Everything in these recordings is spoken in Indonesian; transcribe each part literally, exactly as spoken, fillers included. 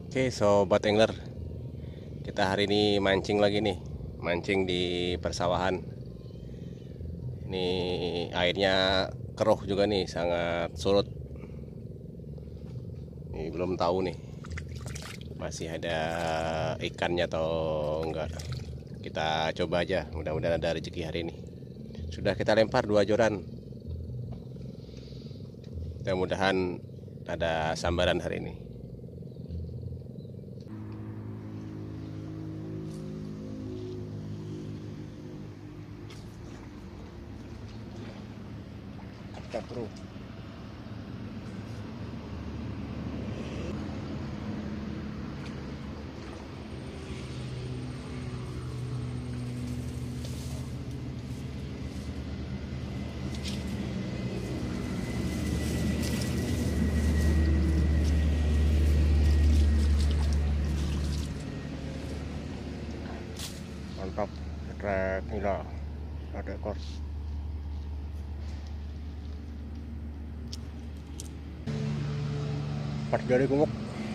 Oke, sobat angler, kita hari ini mancing lagi nih, mancing di persawahan. Ini airnya keruh juga nih, sangat surut. Ini belum tahu nih, masih ada ikannya atau enggak. Kita coba aja, mudah-mudahan ada rezeki hari ini. Sudah kita lempar dua joran. Mudah-mudahan ada sambaran hari ini. Mantap bro. Mantap, trek nila ada ekor. Pas dari gumuk.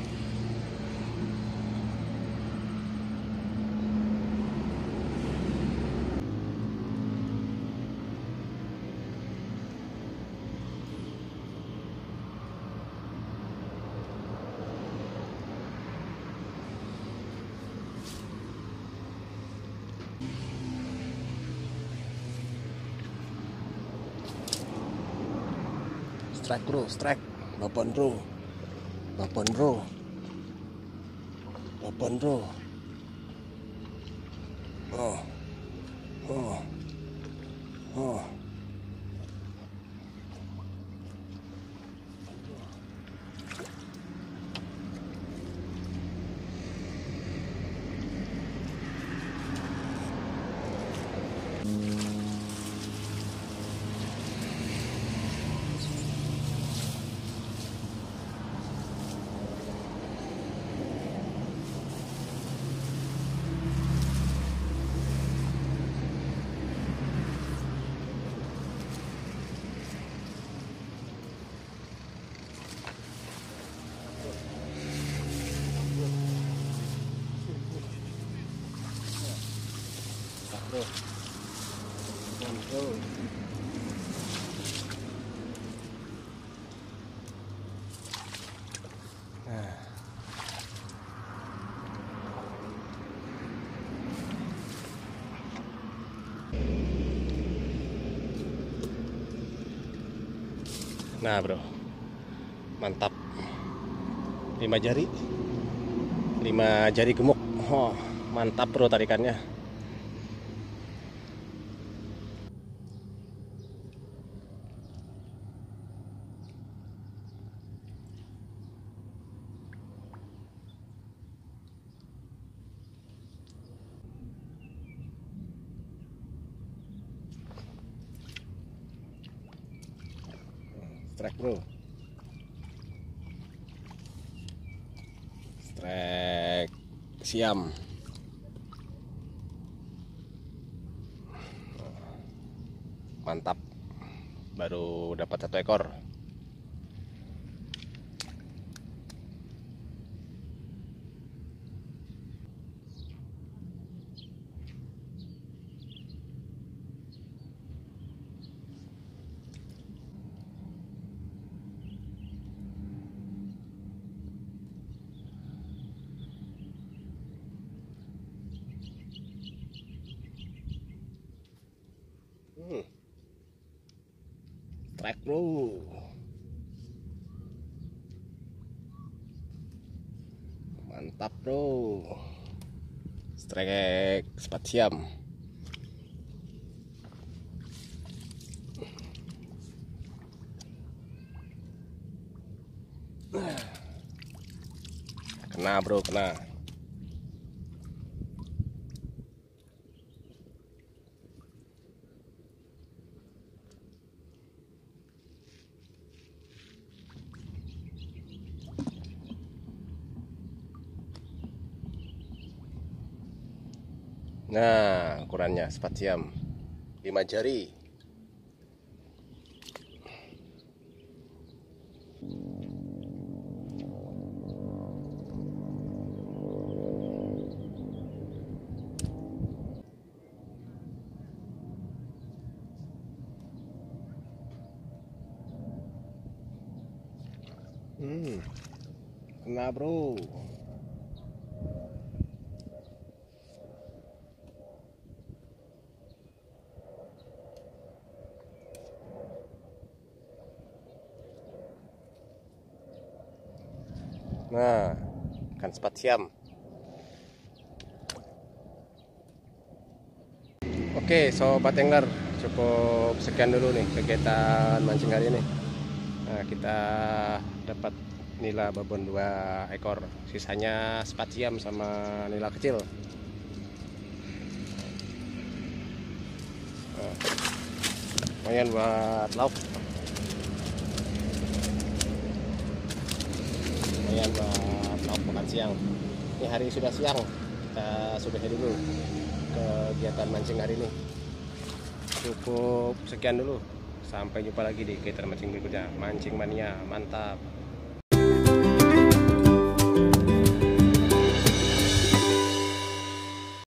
Strike bro, strike. Bapan bro. Bapan bro. Bapan bro. Oh. Oh. Oh. Bro. Bro. Nah bro, mantap. Lima jari, lima jari gemuk. Oh, mantap bro tarikannya. Strike bro. Strike siam. Mantap. Baru dapat satu ekor. Hmm. Strike bro. Mantap bro. Strike spatiam. Kena bro, kena. Nah, ukurannya spatiam lima jari. Hmm, kena bro. Nah, ikan sepat siam. Oke, sobat angler, cukup sekian dulu nih kegiatan mancing hari ini. Nah, kita dapat nila babon dua ekor, sisanya sepat siam sama nila kecil. Nah, lumayan buat lauk, lumayan buat lauk makan siang. Ini hari sudah siang, kita sudahi dulu kegiatan mancing hari ini. Cukup sekian dulu, sampai jumpa lagi di kegiatan mancing berikutnya. Mancing mania mantap.